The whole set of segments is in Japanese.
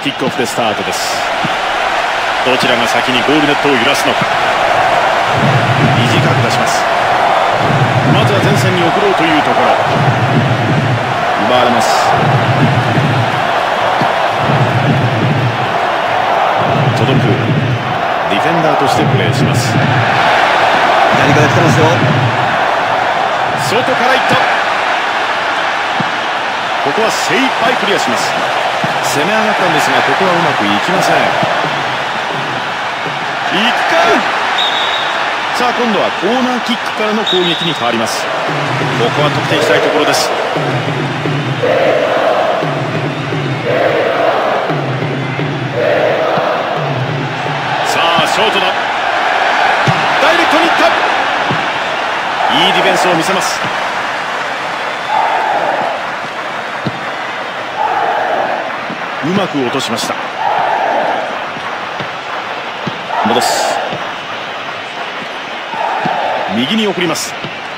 キックオフでスタートです。どちらが先にゴールネットを揺らすのか。短く出します。まずは前線に送ろうというところ。奪われます。届く。ディフェンダーとしてプレーします。 左から来てますよ。 外からいった。ここは精一杯クリアします。攻め上がったんですが、ここはうまくいきません。いくか。さあ今度はコーナーキックからの攻撃に変わります。ここは得点したいところです。さあショートだ。ダイレクトにいった。いいディフェンスを見せます。うまく落としました。戻す。右に送ります。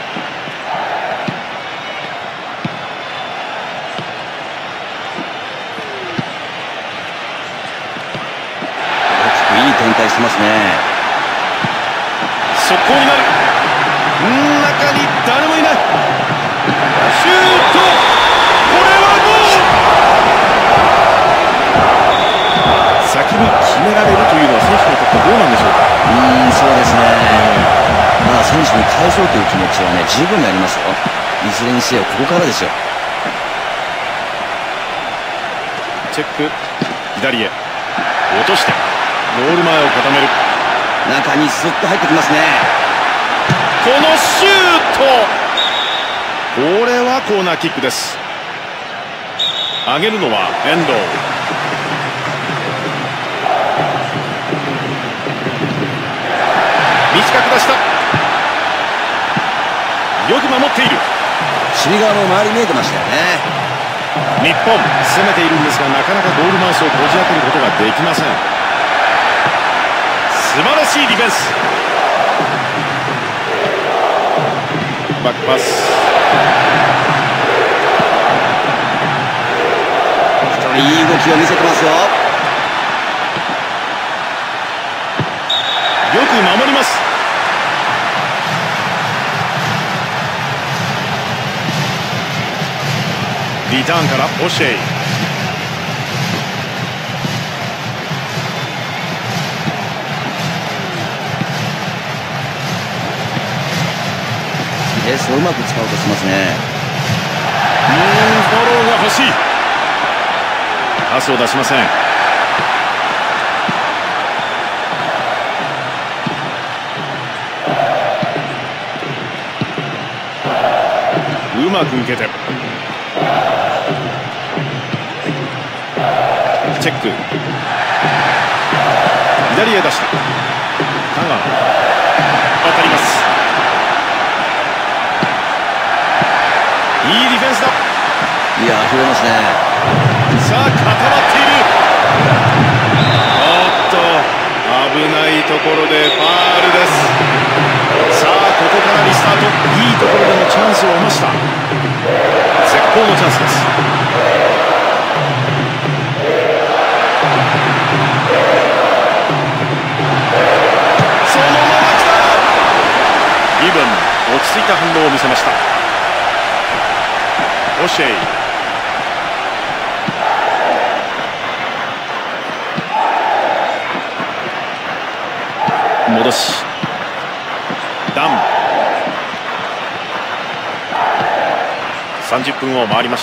大きくいい展開してますね。 速攻になる。中に誰もいない。シュート。これはゴール。先に決められるというのは選手にとってどうなんでしょうか。 そうですね。まあ選手に返そうという気持ちはね、十分にありますよ。いずれにせよここからですよ。 チェック。左へ落としてゴール前を固める。 中にスッと入ってきますね。 このシュート。これはコーナーキックです。上げるのは遠藤。短く出した。よく守っている。 守備側の周り見えてましたよね。 日本攻めているんですが、なかなかゴールマウスをこじ開けることができません。素晴らしいディフェンス。バックパス。 一人いい動きを見せてますよ。 よく守ります。リターンからオシェイ。 スペースをうまく使おうとしますね。 フォローが欲しい。パスを出しません。うまく受けてチェック。左へ出した。香川渡ります。いいディフェンスだ。 いや拾いますね。 さあ固まっている。おっと危ないところでファールです。さあここからリスタート。いいところでのチャンスを得ました。絶好のチャンスです。そのまま来た。イブン落ち着いた反応を見せました。オシェイ。戻し。ダン。30分を回りました。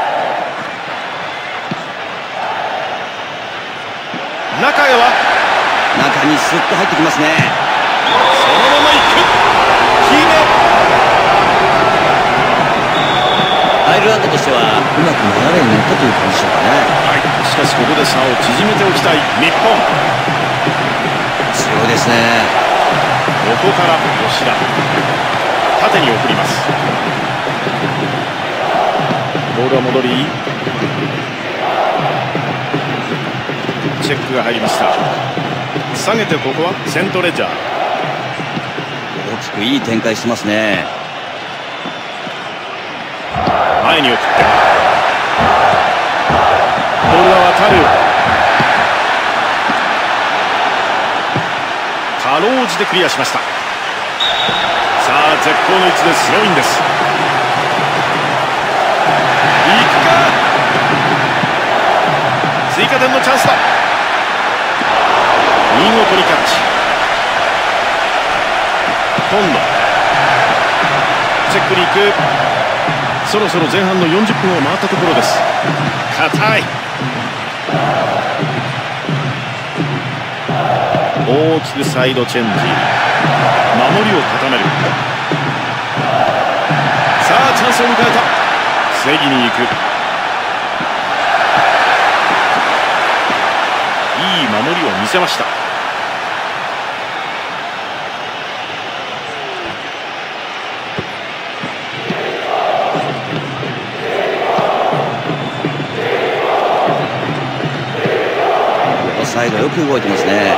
中へは中にスッと入ってきますね。 そのまま行く。決め。 アイルランドとしてはうまく流れに乗ったという感じでしょうかね。 はい、しかしここで差を縮めておきたい日本。 強いですね。 ここから吉田。縦に送ります。ボールは戻り。チェックが入りました。下げてここはセントレジャー。 大きくいい展開してますね。 前に送ってボールは渡る。 うじてクリアしました。さあ絶好の位置でスローインです。いくか。追加点のチャンスだ。見事にキャッチ。今度チェックに行く。そろそろ前半の40分を回ったところです。硬い。大きくサイドチェンジ。守りを固める。さあチャンスを迎えた。防ぎに行く。いい守りを見せました。 サイドよく動いてますね。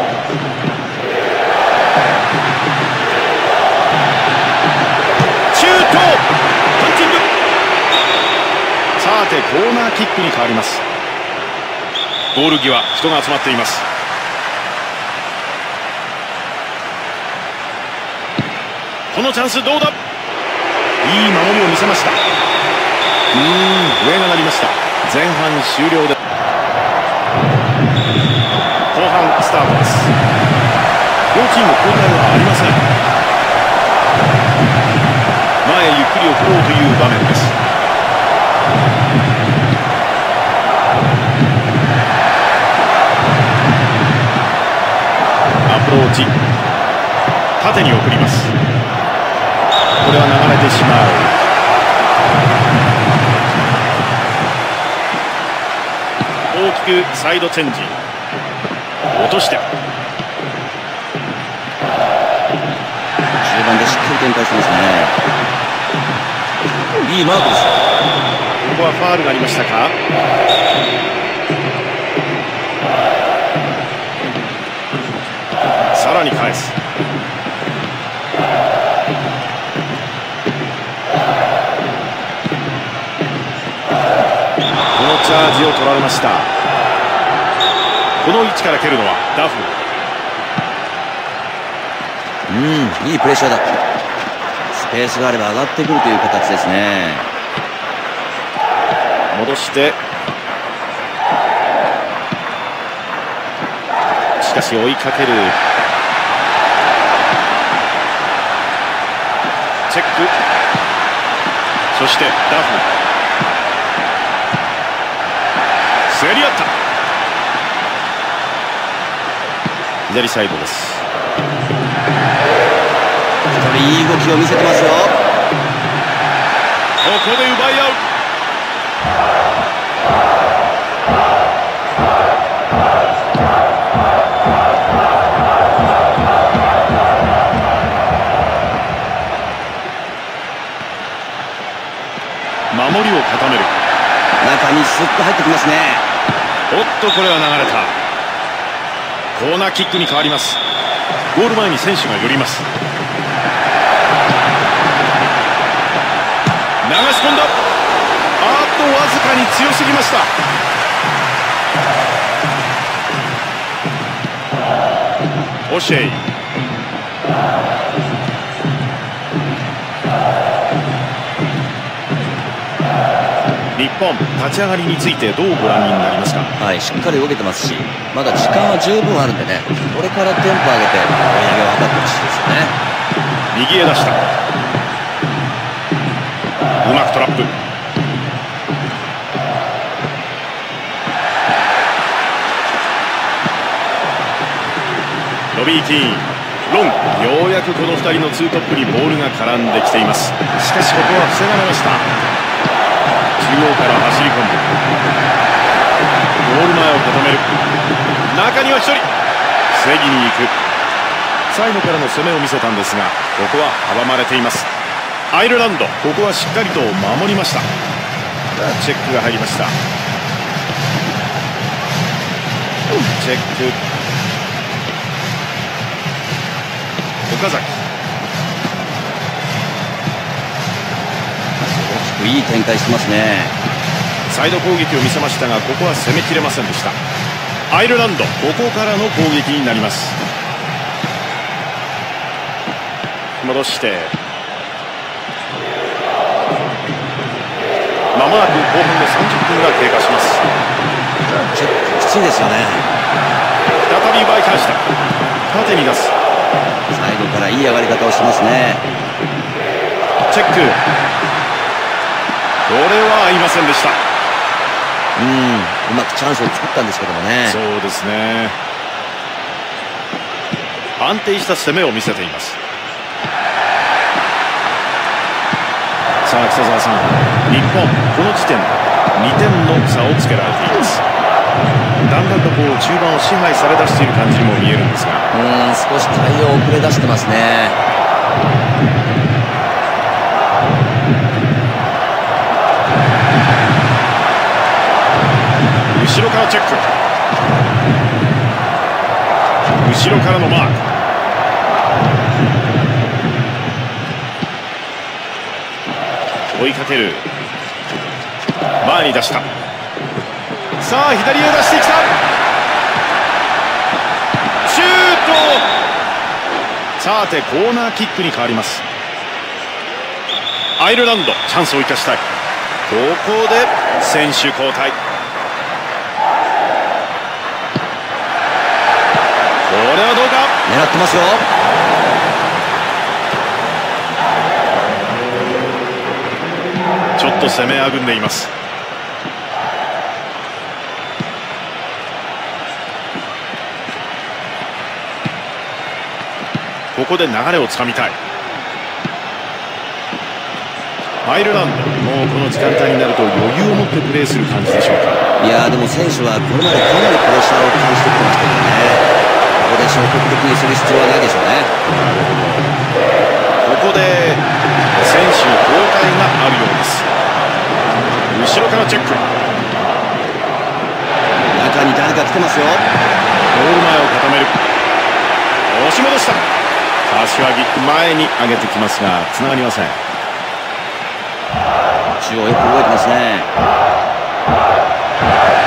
シュート。パンチング。さてコーナーキックに変わります。ゴール際人が集まっています。このチャンスどうだ。いい守りを見せました。笛が鳴りました。前半終了です。後半スタートです。両チーム交代はありません。前へゆっくり送ろうという場面です。アプローチ。縦に送ります。これは流れてしまう。大きくサイドチェンジ。落として中盤でしっかり展開してますね。いいマークです。 ここはファウルがありましたか。さらに返す。このチャージを取られました。この位置から蹴るのはダフ。 いいプレッシャーだ。スペースがあれば上がってくるという形ですね。 戻してしかし追いかける。チェック。そしてダフ。競り合った。左サイドです。 いい動きを見せてますよ。ここで奪い合う。守りを固める。 中にスッと入ってきますね。 おっとこれは流れた。コーナーキックに変わります。ゴール前に選手が寄ります。流し込んだ。わずかに強すぎました。オシェイ。日本立ち上がりについてどうご覧になりますか。 はい、しっかり動けてますし、まだ時間は十分あるんでね、これからテンポ上げて追い上げを図ってほしいですよね。 右へ出した。うまくトラップ。ロビー・キーン、ロン。ようやくこの2人のツートップにボールが絡んできています。しかしここは防がれました。中央から走り込んでゴール前を固める。中には1人。防ぎに行く。サイドからの攻めを見せたんですが、ここは阻まれています。アイルランド、ここはしっかりと守りました。チェックが入りました。チェック。岡崎。 大きくいい展開してますね。 サイド攻撃を見せましたが、ここは攻めきれませんでした。アイルランド、ここからの攻撃になります。 戻して、まもなく後半の30分が経過します。 結構きついですよね。 再び奪い返した。縦に出す。 サイドからいい上がり方をしてますね。 チェック。これは合いませんでした。 うまくチャンスを作ったんですけどもね。 そうですね。安定した攻めを見せています。さあ北澤さん、日本この時点で2点の差をつけられています。だんだんとこう中盤を支配されだしている感じにも見えるんですが、 少し対応遅れ出してますね。 後ろからチェック。後ろからのマーク。追いかける。前に出した。さあ左へ出してきた。シュート。さてコーナーキックに変わります。アイルランドチャンスを生かしたい。ここで選手交代。これはどうか。 狙ってますよ。 ちょっと攻めあぐんでいます。ここで流れをつかみたい。アイルランドもうこの時間帯になると余裕を持ってプレーする感じでしょうか。 いやでも選手はこれまでかなりプレッシャーを感じてきましたけどね。ここで消極的にする必要はないでしょうね。 ここで選手交代があるようです。後ろからチェック。 中に誰か来てますよ。ゴール前を固める。押し戻した。柏木前に上げてきますがつながりません。 中央よく動いてますね。